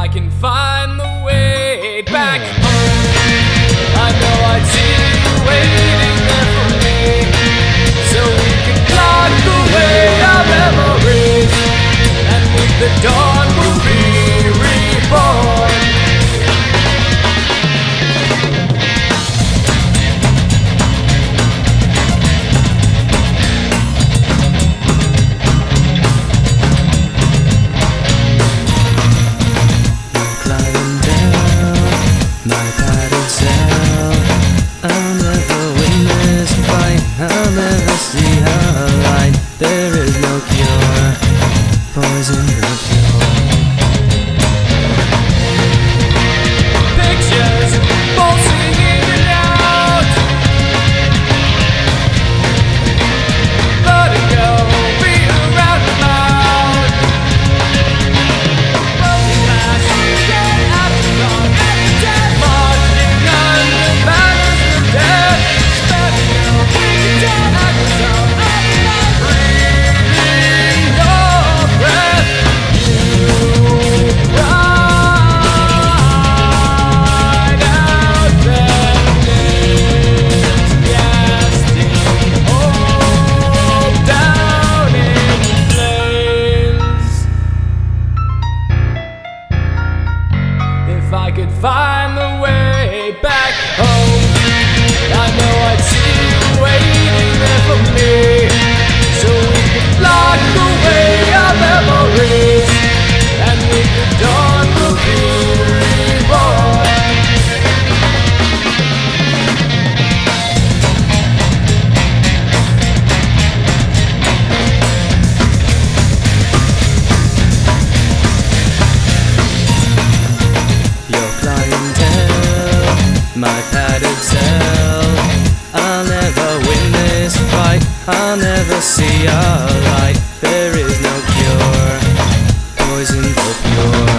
I can find the way back home, I know I'd see you waiting there for me, so we can block the way our memories, and with the dawn we'll be reborn. My padded cell, I'll never win this fight, I'll never see a light. There is no cure, poison the pure. Pictures pulsing in and out, Vertigo, be a roundabout. Broken glass, get Afterthought, epitaphs, marching under banners of death. Vertigo, Afterthought, breathing your breath. You ride out the names, casting hope down in flames. If I could find the way back home, I know I'd see you waiting there for me, so we could block the way our memories, and with the dawn we'll be reborn. Your clientele, my padded cell, I'll never win this fight, I'll never see a light. There is no cure, poison for pure.